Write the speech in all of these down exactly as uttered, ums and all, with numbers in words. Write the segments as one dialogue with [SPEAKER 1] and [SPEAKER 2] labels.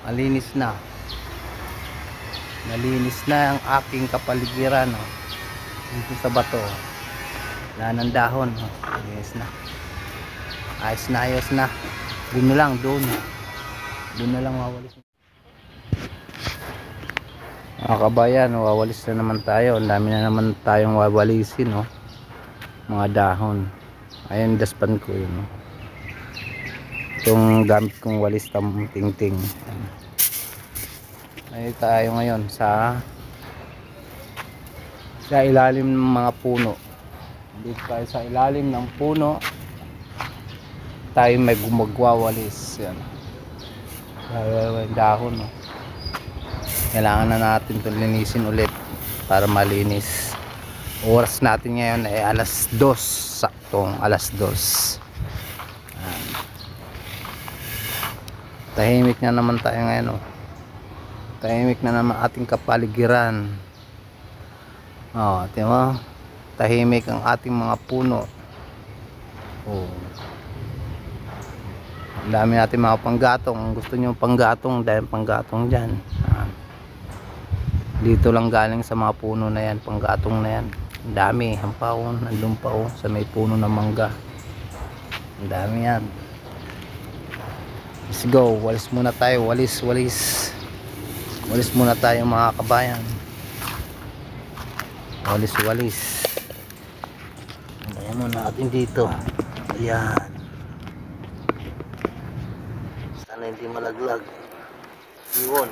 [SPEAKER 1] Malinis na. Malinis na ang aking kapaligiran, oh. Dito sa bato. Wala ng dahon, oh. Malinis na. Ayos na, ayos na. Doon na lang, doon. Doon na lang wawalis. Mga kabayan, wawalis na naman tayo. Ang dami na naman tayong wawalisin, oh. Mga dahon. Ayan, daspan ko yun, oh. Itong gamit kong walis tam ting-ting. Ay tayo ngayon sa sa ilalim ng mga puno. Dito tayo sa ilalim ng puno. Tayo may gumagwawalis. Yan. Yung dahon, no? Kailangan na natin ito linisin ulit para malinis. Oras natin ngayon ay alas dos. Saktong alas dos. Yan. Tahimik na naman tayo ngayon, oh. Tahimik na naman ating kapaligiran. Oh, tingnan mo. Tahimik ang ating mga puno. Oh. Ang dami natin mga panggatong. Kung gusto niyo panggatong, dahil panggatong diyan. Ah. Dito lang galing sa mga puno na 'yan, panggatong na 'yan. Ang dami, hampawon, nandun pa, oh, sa may puno ng mangga. Ang dami 'yan. Let's go, walis muna tayo, walis, walis. Walis muna tayo mga kabayan. Walis, walis. Ayan muna natin dito. Ayan. Sana hindi malaglag. Iwan.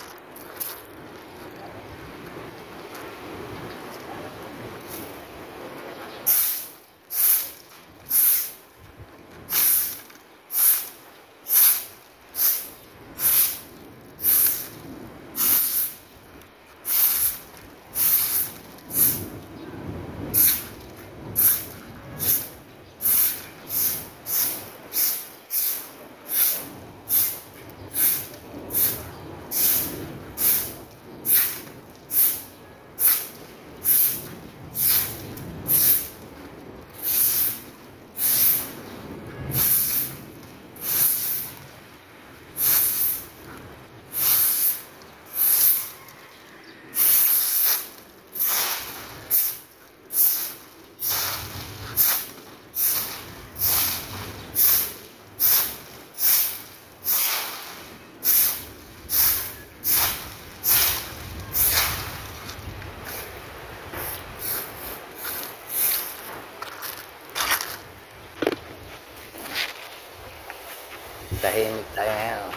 [SPEAKER 1] Tahimik tayo ngayon.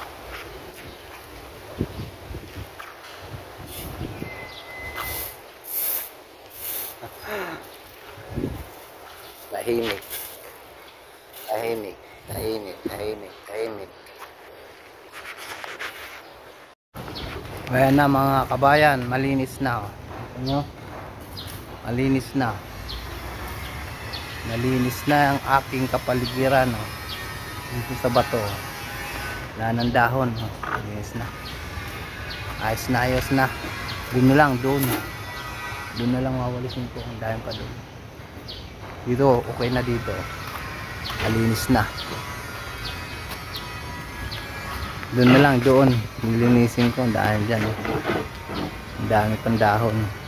[SPEAKER 1] Tahimik. Tahimik. Tahimik. Tahimik. Tahimik. Ayan na mga kabayan. Malinis na. Ano? Malinis na. Malinis na ang aking kapaligiran. Dito sa bato. Wala ng dahon, oh. Ayos na. Ayos na, ayos na. Doon na lang, doon. Doon na lang wawalisin ko. Ang dahon pa doon. Dito, okay na dito. Malinis na. Doon na lang, doon. Nilinisin ko. Ang dahon dyan, oh. Ang dami pang dahon.